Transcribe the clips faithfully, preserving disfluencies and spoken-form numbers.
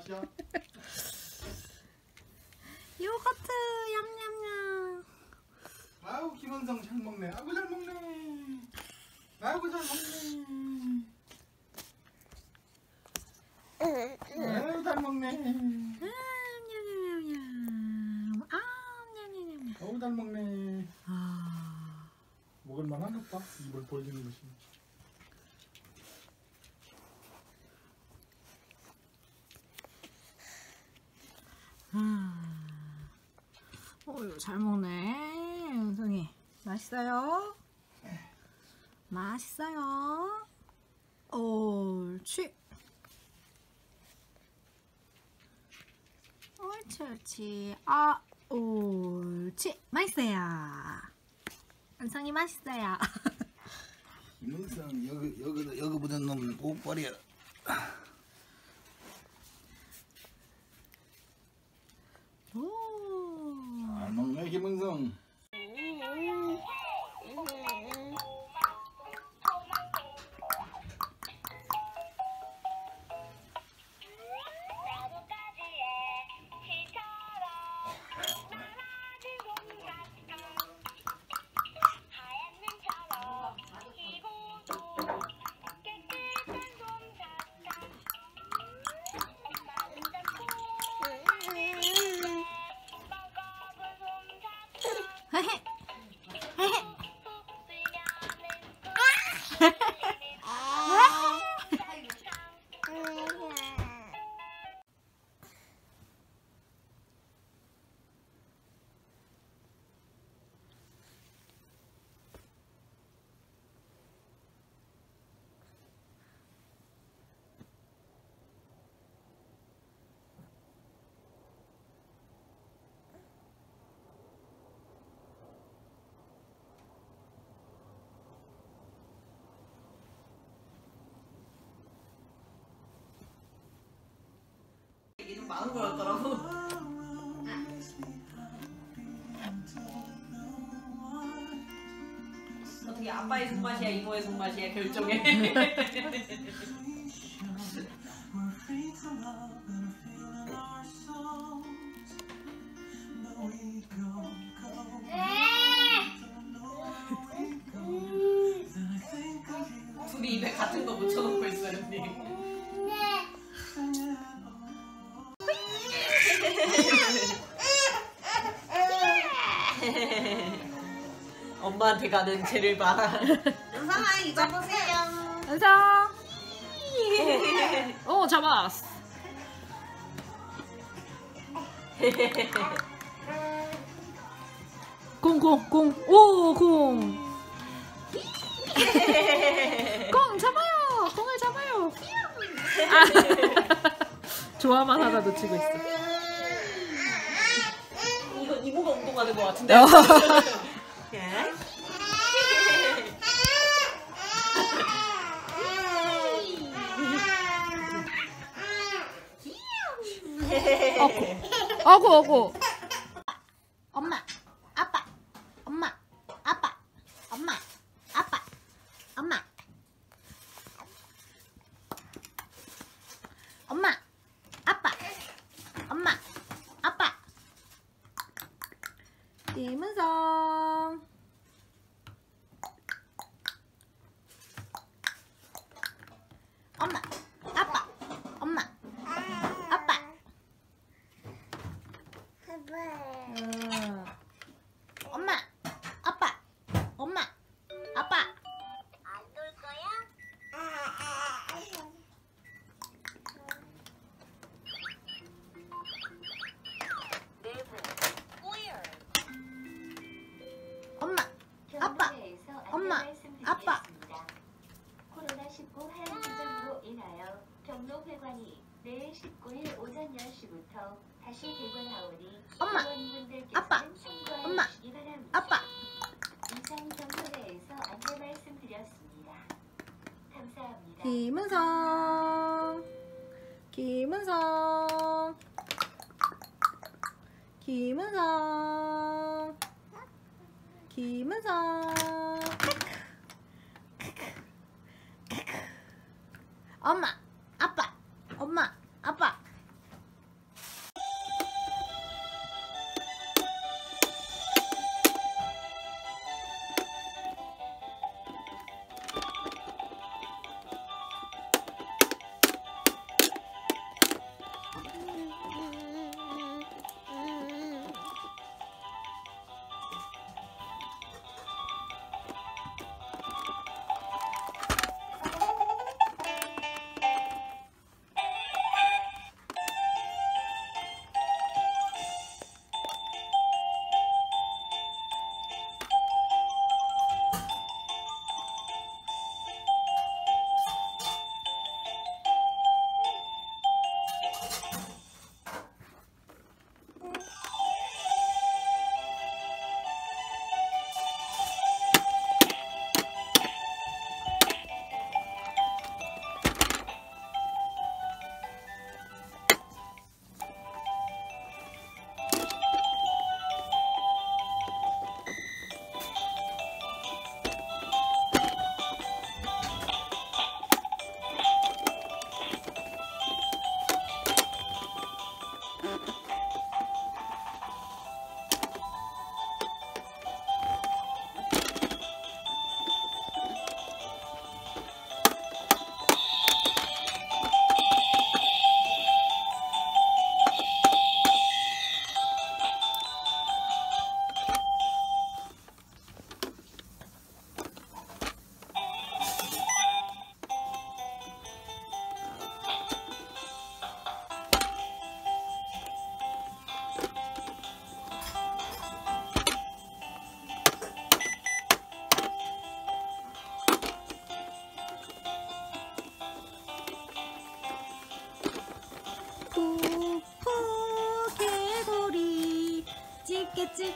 맛이야? 요거트 냠냠냠. 아우 김원성 잘 먹네. 아이고 잘 먹네. 아이고 잘 먹네. 아이고 잘 먹네. 아, 냠냠냠. 아우 잘 먹네. 아, 먹을만 하겠다. 이걸 보여주는 것이. 아, 어유 잘 먹네, 은성이. 맛있어요? 맛있어요? 옳지. 옳지, 옳지. 아, 옳지. 맛있어요. 은성이 맛있어요. 김은성 여기 여기 여기 묻은 놈은 꼭 버려. 오. 잘 먹네 김은성. 이게 좀 많은 거였더라고. 어떻게 아빠의 손맛이야 이모의 손맛이야 결정해. 둘이 입에 같은 거 묻혀놓고 있어요 언니. 엄마한테 가는 쟤를 봐. 은성아 이거 보세요. 은성. 오, 잡았어. 공, 공, 공. 오, 공. 공 잡아요. 공을 잡아요. 아, 좋아만 하다 놓치고 있어. 이거 이모가 운동하는 것 같은데. 어구, 어구, 어구. 엄마, 아빠, 엄마, 아빠, 엄마, 아빠, 엄마, 엄마, 아빠, 엄마, 아빠. 김은성. 엄마, 아빠, 엄마, 아빠. 음. 엄마, 아빠, 엄마, 아빠. 안 놀 거야? 내부 꼬열. 엄마, 아빠, 경북에서 엄마, 안내 아빠. 말씀드리겠습니다. 코로나 십구 하향 지정으로 인하여 경로회관이 내일 십구 일 오전 열 시부터 다시 개관하오니 엄마, 회원님들께서는 아빠, 참고해 엄마, 주시기 바랍니다. 아빠. 이상 경로회에서 안내 말씀드렸습니다. 감사합니다. 김은성, 김은성, 김은성, 김은성. 엄마, 아빠, 엄마, 아빠.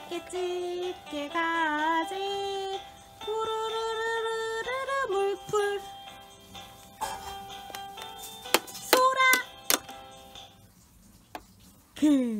집게 집게 가지 푸르르르르르 물풀 소라 그